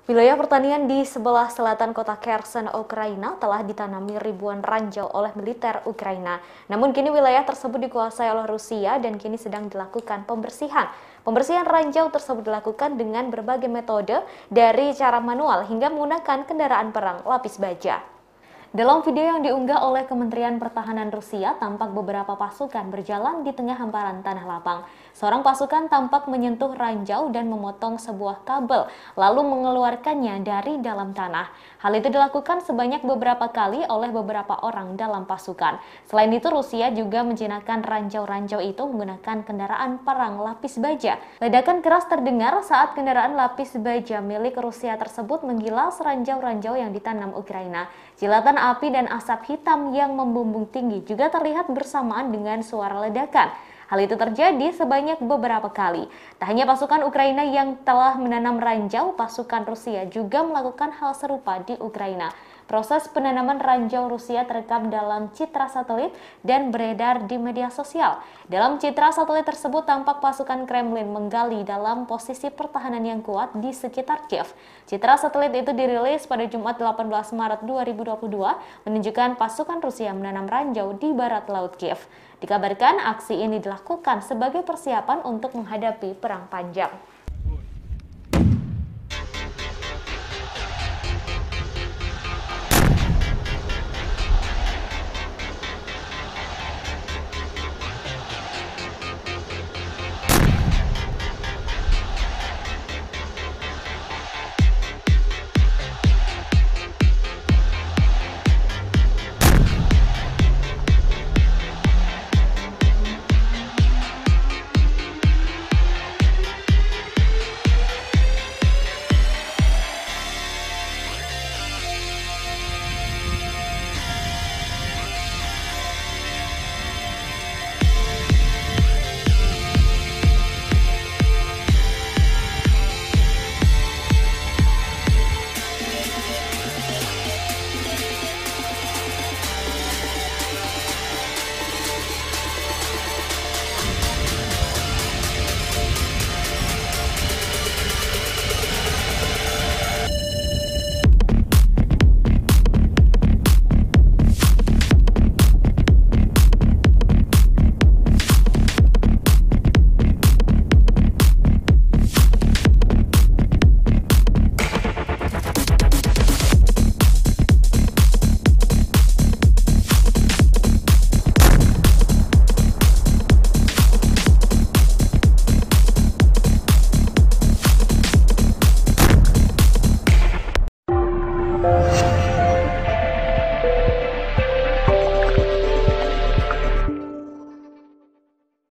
Wilayah pertanian di sebelah selatan kota Kherson, Ukraina telah ditanami ribuan ranjau oleh militer Ukraina. Namun kini wilayah tersebut dikuasai oleh Rusia dan kini sedang dilakukan pembersihan. Pembersihan ranjau tersebut dilakukan dengan berbagai metode dari cara manual hingga menggunakan kendaraan perang lapis baja. Dalam video yang diunggah oleh Kementerian Pertahanan Rusia, tampak beberapa pasukan berjalan di tengah hamparan tanah lapang. Seorang pasukan tampak menyentuh ranjau dan memotong sebuah kabel, lalu mengeluarkannya dari dalam tanah. Hal itu dilakukan sebanyak beberapa kali oleh beberapa orang dalam pasukan. Selain itu, Rusia juga menjinakkan ranjau-ranjau itu menggunakan kendaraan perang lapis baja. Ledakan keras terdengar saat kendaraan lapis baja milik Rusia tersebut menggilas ranjau-ranjau yang ditanam Ukraina. Jilatan api dan asap hitam yang membumbung tinggi juga terlihat bersamaan dengan suara ledakan. Hal itu terjadi sebanyak beberapa kali. Tak hanya pasukan Ukraina yang telah menanam ranjau, pasukan Rusia juga melakukan hal serupa di Ukraina. Proses penanaman ranjau Rusia terekam dalam citra satelit dan beredar di media sosial. Dalam citra satelit tersebut tampak pasukan Kremlin menggali dalam posisi pertahanan yang kuat di sekitar Kiev. Citra satelit itu dirilis pada Jumat 18 Maret 2022 menunjukkan pasukan Rusia menanam ranjau di barat laut Kiev. Dikabarkan aksi ini dilakukan sebagai persiapan untuk menghadapi perang panjang.